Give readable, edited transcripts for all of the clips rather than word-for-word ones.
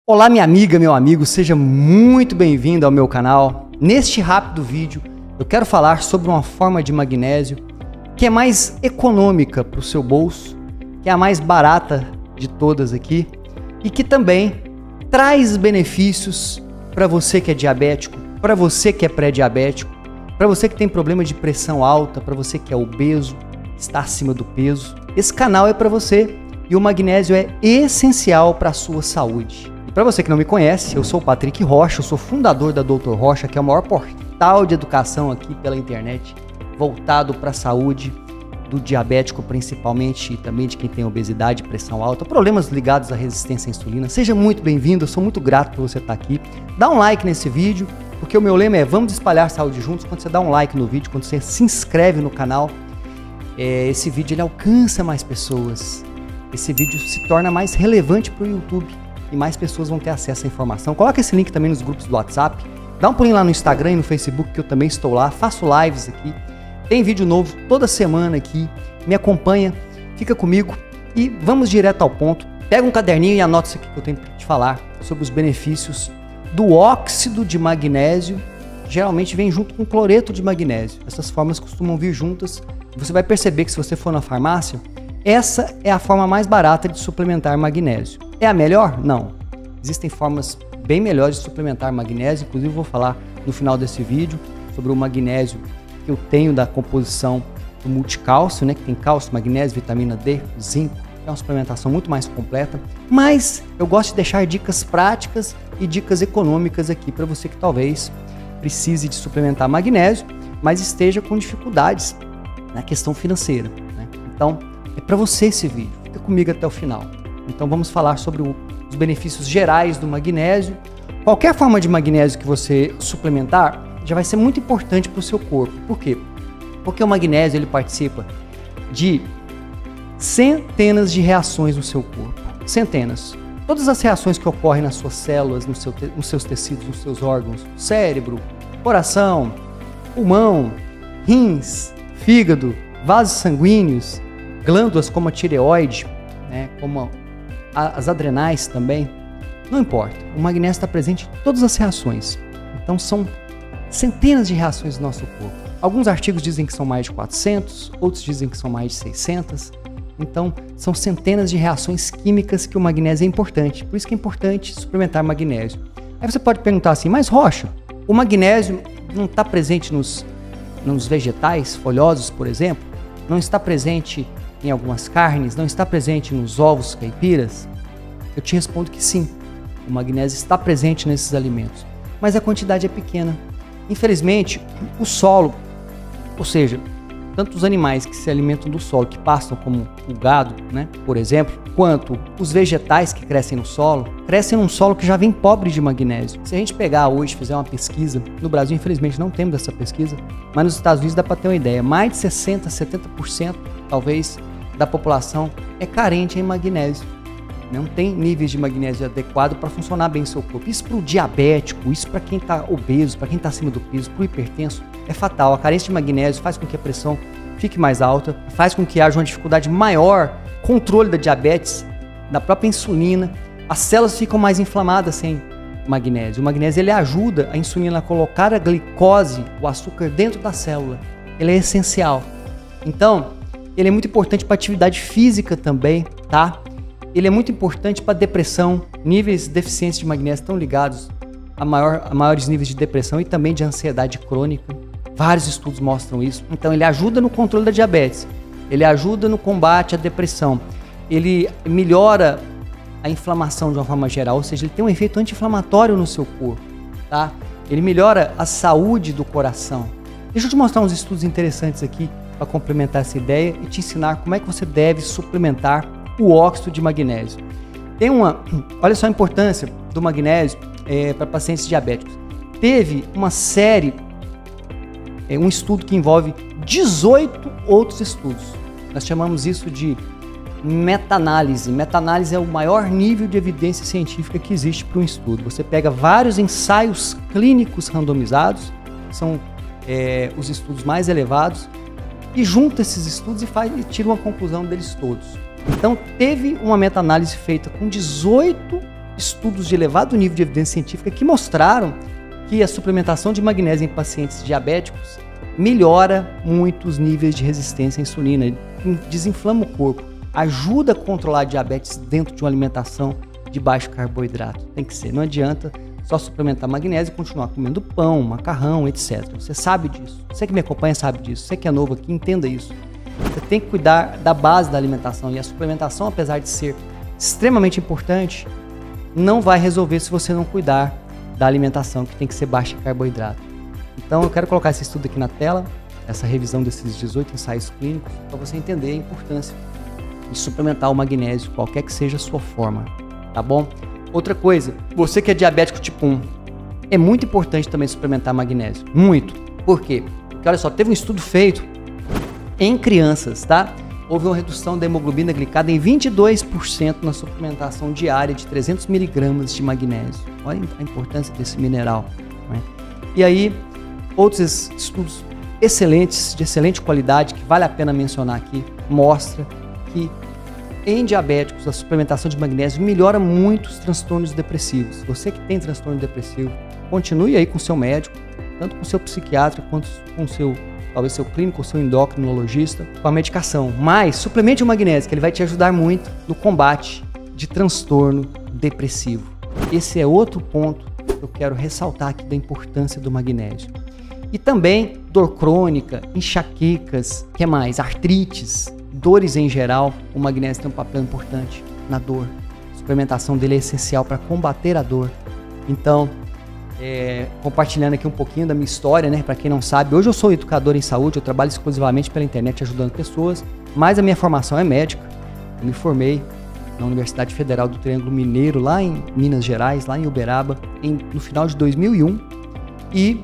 Olá minha amiga, meu amigo, seja muito bem-vindo ao meu canal. Neste rápido vídeo eu quero falar sobre uma forma de magnésio que é mais econômica para o seu bolso, que é a mais barata de todas aqui e que também traz benefícios para você que é diabético, para você que é pré-diabético, para você que tem problema de pressão alta, para você que é obeso, está acima do peso. Esse canal é para você e o magnésio é essencial para a sua saúde. E para você que não me conhece, eu sou o Patrick Rocha, eu sou fundador da Dr. Rocha, que é o maior portal de educação aqui pela internet, voltado para a saúde do diabético principalmente e também de quem tem obesidade, pressão alta, problemas ligados à resistência à insulina. Seja muito bem-vindo, eu sou muito grato por você estar aqui. Dá um like nesse vídeo, porque o meu lema é vamos espalhar saúde juntos. Quando você dá um like no vídeo, quando você se inscreve no canal, esse vídeo ele alcança mais pessoas. Esse vídeo se torna mais relevante para o YouTube e mais pessoas vão ter acesso à informação. Coloca esse link também nos grupos do WhatsApp. Dá um pulinho lá no Instagram e no Facebook, que eu também estou lá. Faço lives aqui. Tem vídeo novo toda semana aqui. Me acompanha, fica comigo e vamos direto ao ponto. Pega um caderninho e anota isso aqui que eu tenho para te falar sobre os benefícios do óxido de magnésio. Geralmente vem junto com cloreto de magnésio. Essas formas costumam vir juntas. Você vai perceber que se você for na farmácia, essa é a forma mais barata de suplementar magnésio. É a melhor? Não. Existem formas bem melhores de suplementar magnésio. Inclusive, eu vou falar no final desse vídeo sobre o magnésio que eu tenho da composição do multicálcio, né? Que tem cálcio, magnésio, vitamina D, zinco. É uma suplementação muito mais completa. Mas eu gosto de deixar dicas práticas e dicas econômicas aqui para você que talvez precise de suplementar magnésio, mas esteja com dificuldades na questão financeira, né? Então, é para você esse vídeo. Fica comigo até o final. Então vamos falar sobre os benefícios gerais do magnésio. Qualquer forma de magnésio que você suplementar já vai ser muito importante para o seu corpo. Por quê? Porque o magnésio ele participa de centenas de reações no seu corpo. Centenas. Todas as reações que ocorrem nas suas células, nos seus tecidos, nos seus órgãos, cérebro, coração, pulmão, rins, fígado, vasos sanguíneos, glândulas como a tireoide, né, como as adrenais também, não importa. O magnésio está presente em todas as reações. Então são centenas de reações no nosso corpo. Alguns artigos dizem que são mais de 400, outros dizem que são mais de 600. Então são centenas de reações químicas que o magnésio é importante. Por isso que é importante suplementar magnésio. Aí você pode perguntar assim, mas Rocha, o magnésio não está presente nos vegetais folhosos, por exemplo? Não está presente em algumas carnes? Não está presente nos ovos caipiras? Eu te respondo que sim, o magnésio está presente nesses alimentos, mas a quantidade é pequena. Infelizmente, o solo, ou seja, tanto os animais que se alimentam do solo, que pastam como o gado, né, por exemplo, quanto os vegetais que crescem no solo, crescem num solo que já vem pobre de magnésio. Se a gente pegar hoje, fizer uma pesquisa, no Brasil infelizmente não temos essa pesquisa, mas nos Estados Unidos dá para ter uma ideia, mais de 60%, 70% talvez da população é carente em magnésio. Não tem níveis de magnésio adequado para funcionar bem o seu corpo. Isso para o diabético, isso para quem está obeso, para quem está acima do peso, para o hipertenso, é fatal. A carência de magnésio faz com que a pressão fique mais alta, faz com que haja uma dificuldade maior, controle da diabetes, da própria insulina. As células ficam mais inflamadas sem magnésio. O magnésio ele ajuda a insulina a colocar a glicose, o açúcar, dentro da célula. Ele é essencial. Então, ele é muito importante para atividade física também, tá? Ele é muito importante para depressão. Níveis de deficiência de magnésio estão ligados a maiores níveis de depressão e também de ansiedade crônica. Vários estudos mostram isso. Então ele ajuda no controle da diabetes, ele ajuda no combate à depressão, ele melhora a inflamação de uma forma geral, ou seja, ele tem um efeito anti-inflamatório no seu corpo, tá? Ele melhora a saúde do coração. Deixa eu te mostrar uns estudos interessantes aqui para complementar essa ideia e te ensinar como é que você deve suplementar o óxido de magnésio. Olha só a importância do magnésio para pacientes diabéticos. Teve uma série, um estudo que envolve 18 outros estudos. Nós chamamos isso de meta-análise. Meta-análise é o maior nível de evidência científica que existe para um estudo. Você pega vários ensaios clínicos randomizados, são os estudos mais elevados, e junta esses estudos e tira uma conclusão deles todos. Então, teve uma meta-análise feita com 18 estudos de elevado nível de evidência científica que mostraram que a suplementação de magnésio em pacientes diabéticos melhora muito os níveis de resistência à insulina, desinflama o corpo, ajuda a controlar a diabetes dentro de uma alimentação de baixo carboidrato. Tem que ser, não adianta só suplementar magnésio e continuar comendo pão, macarrão, etc. Você sabe disso. Você que me acompanha sabe disso. Você que é novo aqui, entenda isso. Você tem que cuidar da base da alimentação. E a suplementação, apesar de ser extremamente importante, não vai resolver se você não cuidar da alimentação, que tem que ser baixa em carboidrato. Então eu quero colocar esse estudo aqui na tela, essa revisão desses 18 ensaios clínicos, para você entender a importância de suplementar o magnésio, qualquer que seja a sua forma, tá bom? Outra coisa, você que é diabético tipo 1, é muito importante também suplementar magnésio. Muito. Por quê? Porque olha só, teve um estudo feito em crianças, tá? Houve uma redução da hemoglobina glicada em 22% na suplementação diária de 300 miligramas de magnésio. Olha a importância desse mineral, né? E aí, outros estudos excelentes, de excelente qualidade, que vale a pena mencionar aqui, mostra que em diabéticos, a suplementação de magnésio melhora muito os transtornos depressivos. Você que tem transtorno depressivo, continue aí com o seu médico, tanto com o seu psiquiatra quanto com o seu, talvez seu clínico, o seu endocrinologista, com a medicação. Mas suplemente o magnésio, que ele vai te ajudar muito no combate de transtorno depressivo. Esse é outro ponto que eu quero ressaltar aqui da importância do magnésio. E também dor crônica, enxaquecas, que mais? Artrites, dores em geral, o magnésio tem um papel importante na dor. A suplementação dele é essencial para combater a dor. Então, compartilhando aqui um pouquinho da minha história, né? Para quem não sabe, hoje eu sou educador em saúde, eu trabalho exclusivamente pela internet ajudando pessoas, mas a minha formação é médica. Eu me formei na Universidade Federal do Triângulo Mineiro, lá em Minas Gerais, lá em Uberaba, no final de 2001. E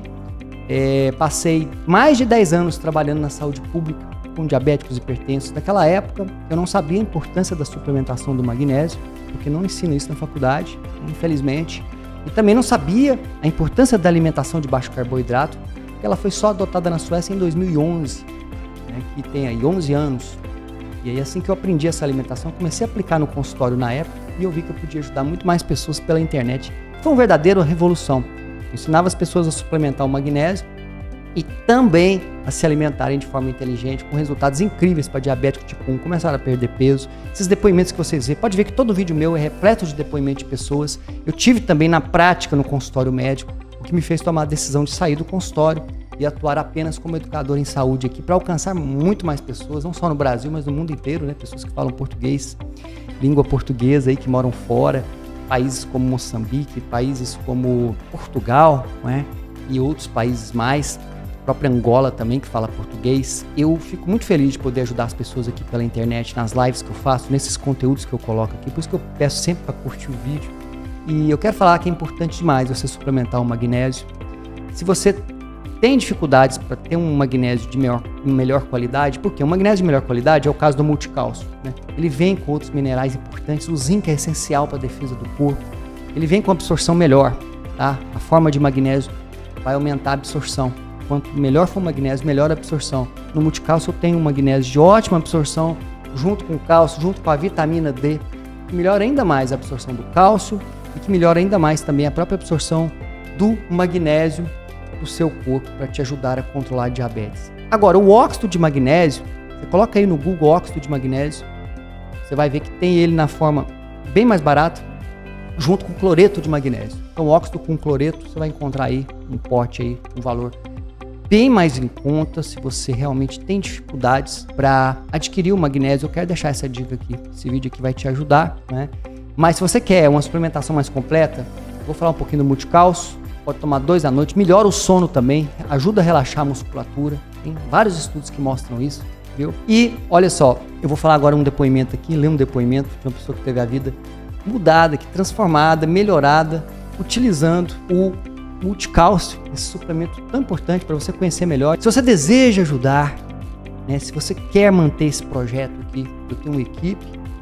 passei mais de 10 anos trabalhando na saúde pública, com diabéticos e hipertensos. Naquela época, eu não sabia a importância da suplementação do magnésio, porque não ensina isso na faculdade, infelizmente. E também não sabia a importância da alimentação de baixo carboidrato, porque ela foi só adotada na Suécia em 2011, né, que tem aí 11 anos. E aí, assim que eu aprendi essa alimentação, comecei a aplicar no consultório na época e eu vi que eu podia ajudar muito mais pessoas pela internet. Foi uma verdadeira revolução. Eu ensinava as pessoas a suplementar o magnésio e também a se alimentarem de forma inteligente, com resultados incríveis para diabético tipo 1, começaram a perder peso. Esses depoimentos que vocês veem, pode ver que todo vídeo meu é repleto de depoimentos de pessoas. Eu tive também na prática no consultório médico, o que me fez tomar a decisão de sair do consultório e atuar apenas como educador em saúde aqui, para alcançar muito mais pessoas, não só no Brasil, mas no mundo inteiro, né? Pessoas que falam português, língua portuguesa aí, que moram fora, países como Moçambique, países como Portugal, né? E outros países mais, a própria Angola também, que fala português. Eu fico muito feliz de poder ajudar as pessoas aqui pela internet, nas lives que eu faço, nesses conteúdos que eu coloco aqui, por isso que eu peço sempre para curtir o vídeo. E eu quero falar que é importante demais você suplementar o magnésio. Se você tem dificuldades para ter um magnésio de melhor qualidade, porque o magnésio de melhor qualidade é o caso do multicálcio, né? Ele vem com outros minerais importantes, o zinco é essencial para a defesa do corpo, ele vem com absorção melhor, tá? A forma de magnésio vai aumentar a absorção. Quanto melhor for o magnésio, melhor a absorção. No multicálcio eu tenho um magnésio de ótima absorção, junto com o cálcio, junto com a vitamina D, que melhora ainda mais a absorção do cálcio e que melhora ainda mais também a própria absorção do magnésio do seu corpo, para te ajudar a controlar a diabetes. Agora, o óxido de magnésio, você coloca aí no Google óxido de magnésio, você vai ver que tem ele na forma bem mais barata, junto com cloreto de magnésio. Então, óxido com cloreto, você vai encontrar aí um pote aí, um valor bem mais em conta, se você realmente tem dificuldades para adquirir o magnésio. Eu quero deixar essa dica aqui, esse vídeo aqui vai te ajudar, né? Mas se você quer uma suplementação mais completa, vou falar um pouquinho do multicálcio. Pode tomar 2 à noite, melhora o sono também, ajuda a relaxar a musculatura. Tem vários estudos que mostram isso, viu? E olha só, eu vou falar agora um depoimento aqui, ler um depoimento de uma pessoa que teve a vida mudada, que transformada, melhorada, utilizando o multicálcio, esse suplemento tão importante para você conhecer melhor. Se você deseja ajudar, né, se você quer manter esse projeto aqui, eu tenho uma equipe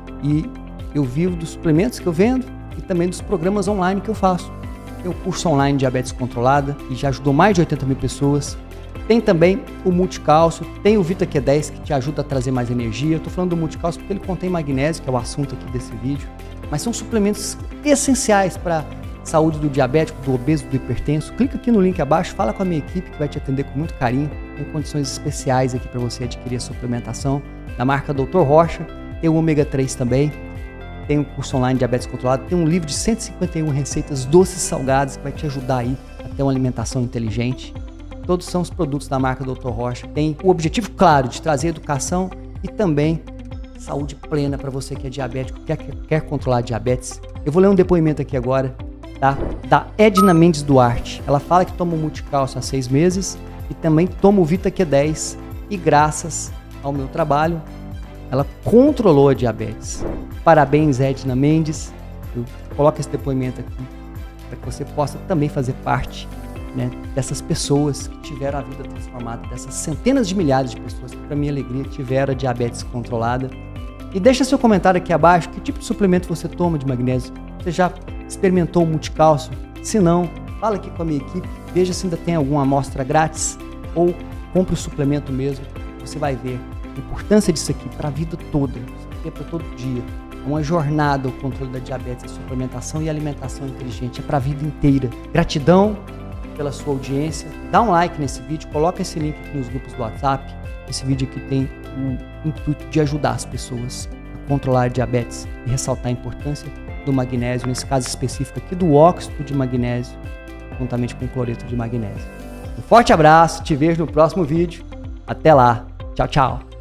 e eu vivo dos suplementos que eu vendo e também dos programas online que eu faço. Tem o curso online Diabetes Controlada, que já ajudou mais de 80 mil pessoas. Tem também o multicálcio, tem o Vita Q10, que te ajuda a trazer mais energia. Eu estou falando do multicálcio porque ele contém magnésio, que é o assunto aqui desse vídeo. mas são suplementos essenciais para a saúde do diabético, do obeso, do hipertenso. Clica aqui no link abaixo, fala com a minha equipe que vai te atender com muito carinho. Tem condições especiais aqui para você adquirir a suplementação da marca Dr. Rocha. Tem o ômega 3 também. Tem um curso online de diabetes controlado. Tem um livro de 151 receitas doces e salgadas que vai te ajudar aí a ter uma alimentação inteligente. Todos são os produtos da marca Dr. Rocha. Tem o objetivo claro de trazer educação e também saúde plena para você que é diabético, quer controlar a diabetes. Eu vou ler um depoimento aqui agora, tá? Da Edna Mendes Duarte. Ela fala que toma o Multicálcio há 6 meses e também toma o Vita Q10 e graças ao meu trabalho, ela controlou a diabetes. Parabéns, Edna Mendes. Eu coloco esse depoimento aqui para que você possa também fazer parte, né, dessas pessoas que tiveram a vida transformada, dessas centenas de milhares de pessoas que, para minha alegria, tiveram a diabetes controlada. E deixa seu comentário aqui abaixo, que tipo de suplemento você toma de magnésio? Você já experimentou o Multicálcio? Se não, fala aqui com a minha equipe, veja se ainda tem alguma amostra grátis ou compre o suplemento mesmo. Você vai ver a importância disso aqui para a vida toda, isso aqui é para todo dia. É uma jornada o controle da diabetes, a suplementação e a alimentação inteligente, é para a vida inteira. Gratidão pela sua audiência, dá um like nesse vídeo, coloca esse link aqui nos grupos do WhatsApp. Esse vídeo aqui tem o intuito de ajudar as pessoas a controlar a diabetes e ressaltar a importância do magnésio, nesse caso específico aqui do óxido de magnésio, juntamente com o cloreto de magnésio. Um forte abraço, te vejo no próximo vídeo. Até lá, tchau, tchau.